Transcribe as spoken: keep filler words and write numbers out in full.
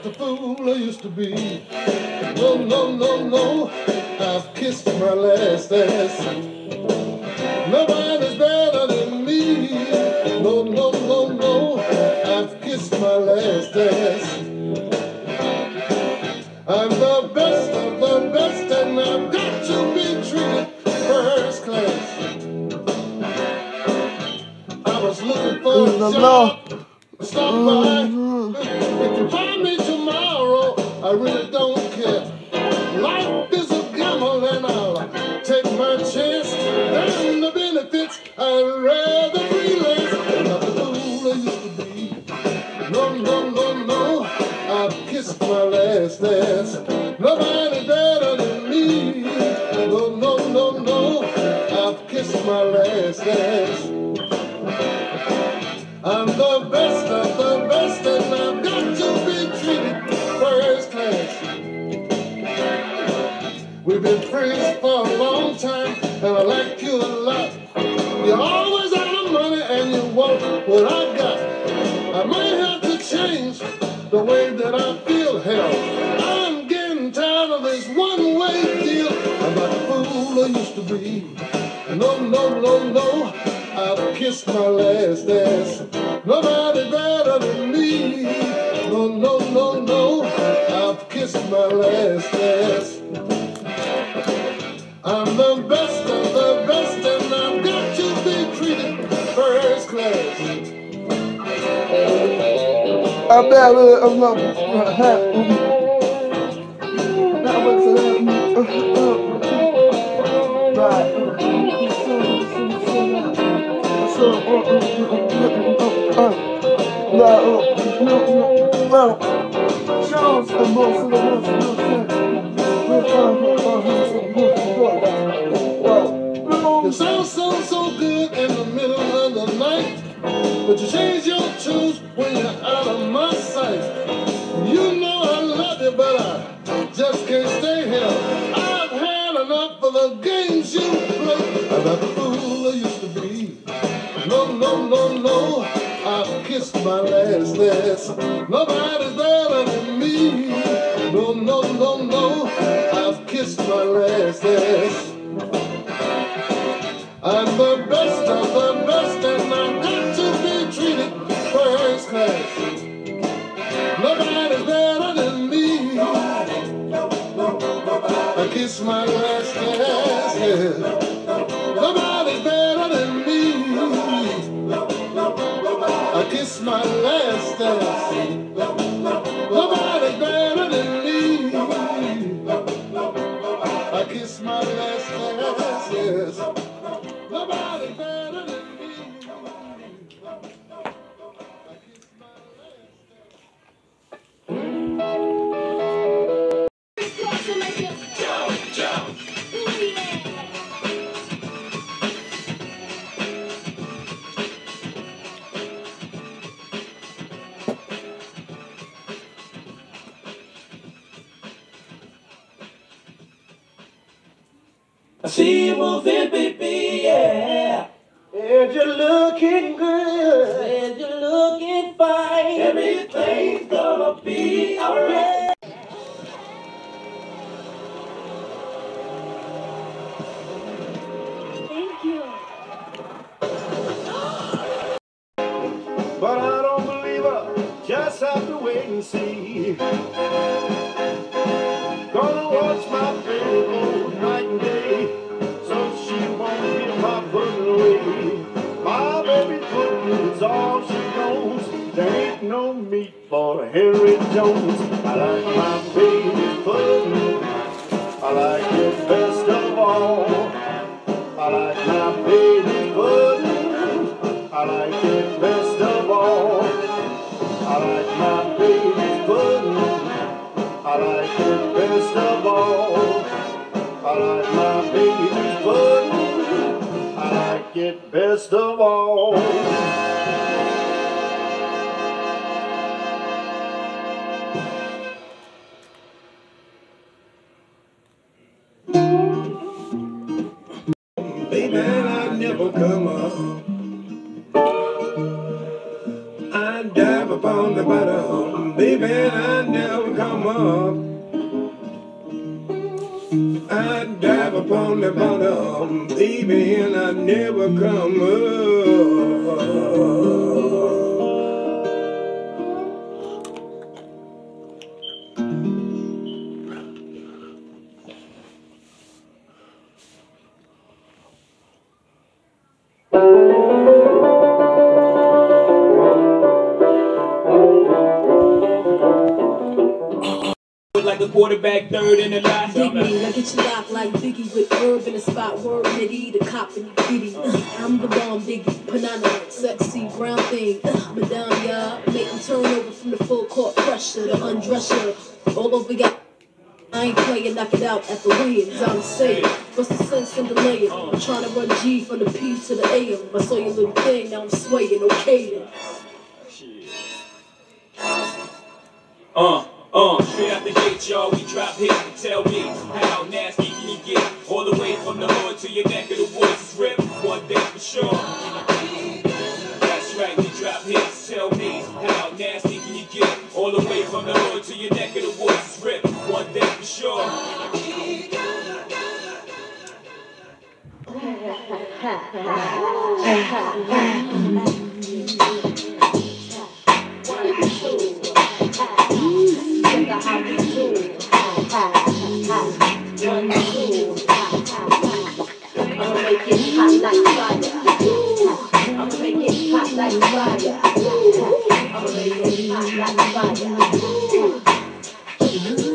not the fool I used to be. No, no, no, no, I've kissed my last ass. Nobody's better than me. No, no, no, no, I've kissed my last ass. I'm the best of the best, and I've got to be treated first class. I was looking for a job, stop by. If you find me tomorrow, I really don't care. Life is a gamble, and I'll take my chance. Damn the benefits, I'd rather freelance. I'm not the fool I used to be. No, no, no, no, I've kissed my last ass. Nobody better than me. No, no, no, no, I've kissed my last ass. I'm the best of the best, and I've got to be treated first class. We've been friends for a long time, and I like you a lot. You're always out of money, and you want what I got. I might have to change the way that I feel. Hell, I'm getting tired of this one-way deal. I'm not the fool I used to be. No, no, no, no, I've kissed my last ass. Nobody better than me. No, no, no, no, I've kissed my last ass. I'm the best of the best, and I've got to be treated first class. I bet I'm not happy. That was right. So, no, no, no. Charles and most of the You sound so, so good in the middle of the night, but you change your tunes when you're out of my sight. You know I love you, but I just can't stay here. I've had enough of the games you play. I'm not the fool I used to be. No, no, no, no, I've kissed my last ass. Nobody's better than me. No, no, no, no, I've kissed my last ass. I'm the best of the best, and I've got to be treated first class. Nobody's better than me. I kiss my last ass, yeah. Nobody's better than me. I kiss my last ass. Nobody's better than me. I kiss my last ass, yes. Nobody better than me. Jump, jump. I see you moving, baby, yeah. And you're looking good. And you're looking fine. Everything's gonna be alright. Thank you. But I don't believe her. Just have to wait and see. Gonna watch my baby go night and day, so she won't hear my putting away. My baby pudding is all she knows. There ain't no meat for Henry Jones. I like my baby pudding. I like it best of all. I like my baby pudding. I like it best of all. I like my baby pudding. I like it best of all. I like my baby's pudding. I like it best of all. Baby, I never come up. I dive upon the bottom, baby. baby, and I never come up. I dive upon the bottom, baby, and I never come up. Like a quarterback, third in the line. Dig me, I get you locked like Biggie with herb in the spot. Word nitty, the cop and the giddy. Uh, I'm the bomb, Diggy, banana, sexy brown thing. Uh, Madame, yeah, make them turn over from the full court pressure, the undresser. All over, got. I ain't playing, knock it out at the weigh-ins, I'm saying. What's the sense in delaying? I'm trying to run G from the P to the A M. I saw your little thing, now I'm swaying, okay then. Uh, uh, straight out the gate, y'all, we drop hits to tell me how nasty can you get? All the way from the hood to your neck of the woods is ripped, one day for sure. That's right, we drop hits to tell me how nasty can you get? All the way from the hood to your neck of the woods is ripped, one day for sure. I'ma make it hot like fire. I'ma make it hot like fire. I'ma make it hot like fire.